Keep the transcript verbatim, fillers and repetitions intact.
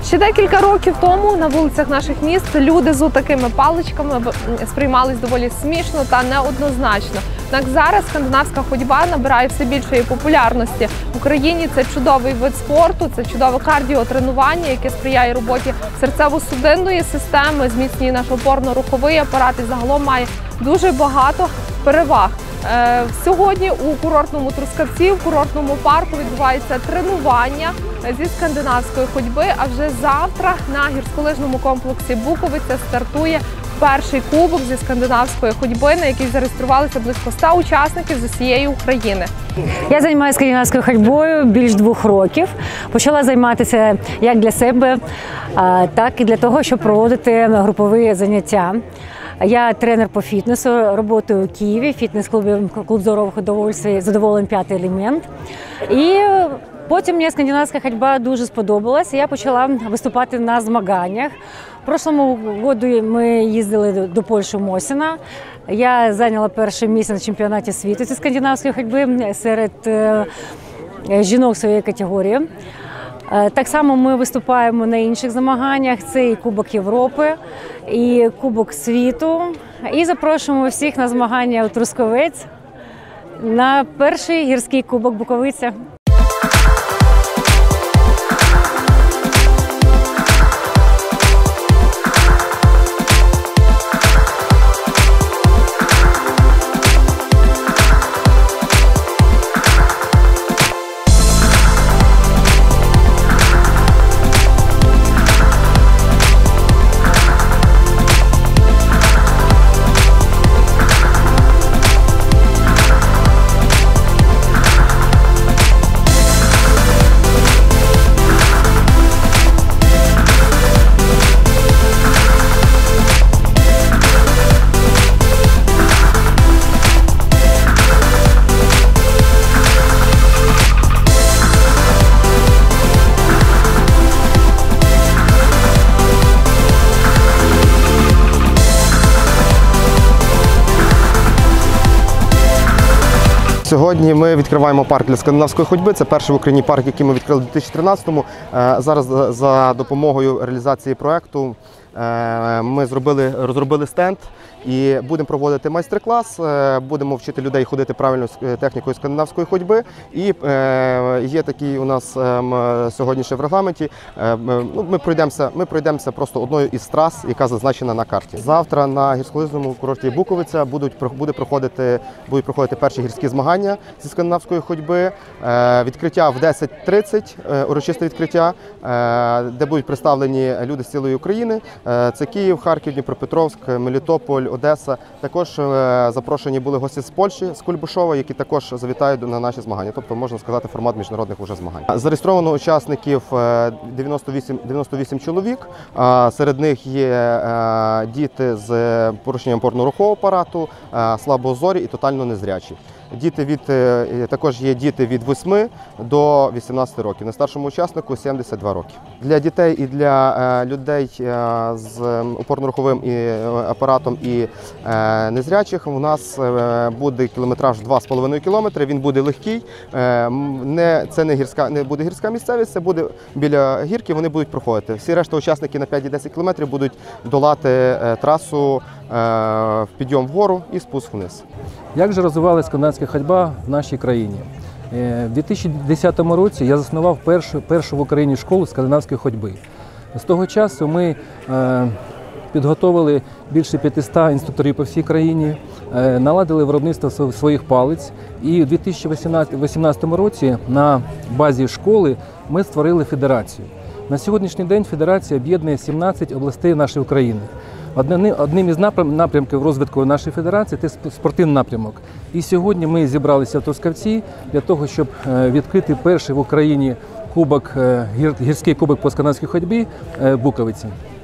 Ще декілька років тому на вулицях наших міст люди з такими паличками сприймались доволі смішно та неоднозначно. Однак зараз скандинавська ходьба набирає все більшої популярності. В Україні це чудовий вид спорту, це чудове кардіотренування, яке сприяє роботі серцево-судинної системи, зміцнює наш опорно-руховий апарат і загалом має дуже багато переваг. Сьогодні у курортному Трускавці, в курортному парку відбувається тренування зі скандинавської ходьби, а вже завтра на гірськолижному комплексі Буковиця стартує перший кубок зі скандинавської ходьби, на який зареєструвалися близько ста учасників з усієї України. Я займаюся скандинавською ходьбою більш двох років. Почала займатися як для себе, так і для того, щоб проводити групові заняття. Я тренер по фітнесу, працюю у Києві, фітнес-клубі «Клуб здорових удовольствий», «Задоволен п'ятий елемент». І потім мені скандинавська ходьба дуже сподобалась, і я почала виступати на змаганнях. В прошлому році ми їздили до Польщі, Мосіна. Я зайняла перше місце на чемпіонаті світу зі скандинавської ходьби серед жінок своєї категорії. Так само ми виступаємо на інших змаганнях, це і Кубок Європи, і Кубок світу. І запрошуємо всіх на змагання у Трускавець на перший гірський кубок Буковиця. Сьогодні ми відкриваємо парк для скандинавської ходьби. Це перший в Україні парк, який ми відкрили у дві тисячі тринадцятому. Зараз за допомогою реалізації проєкту ми зробили, розробили стенд і будемо проводити майстер-клас, будемо вчити людей ходити правильною технікою скандинавської ходьби. І є такий у нас сьогодні ще в регламенті, ми пройдемося, ми пройдемося просто одною із трас, яка зазначена на карті. Завтра на гірськолижному курорті Буковиця будуть, буде проходити, будуть проходити перші гірські змагання зі скандинавської ходьби. Відкриття в десять тридцять, урочисте відкриття, де будуть представлені люди з цілої України. Це Київ, Харків, Дніпропетровськ, Мелітополь, Одеса. Також запрошені були гості з Польщі, з Кульбушова, які також завітають на наші змагання. Тобто, можна сказати, формат міжнародних уже змагань. Зареєстровано учасників дев'яносто вісім, дев'яносто вісім чоловік. Серед них є діти з порушенням опорно-рухового апарату, слабозорі і тотально незрячі. Діти від, також є діти від восьми до вісімнадцяти років. Найстаршому учаснику сімдесят два роки. Для дітей і для людей з опорно-руховим апаратом і незрячих у нас буде кілометраж два з половиною кілометри. Він буде легкий. Не, це не, гірська, не буде гірська місцевість, це буде біля гірки, вони будуть проходити. Всі решта учасники на п'ять-десять кілометрів будуть долати трасу в підйом вгору і спуск вниз. Як же розвивалася скандинавська ходьба в нашій країні? У дві тисячі десятому році я заснував першу, першу в Україні школу скандинавської ходьби. З того часу ми е, підготовили більше п'ятисот інструкторів по всій країні, е, наладили виробництво своїх палиць. І у дві тисячі вісімнадцятому році на базі школи ми створили федерацію. На сьогоднішній день федерація об'єднує сімнадцять областей нашої України. Одним із напрямків розвитку нашої федерації – це спортивний напрямок. І сьогодні ми зібралися в Трускавці для того, щоб відкрити перший в Україні кубок, гірський кубок по скандинавській ходьбі Буковиці.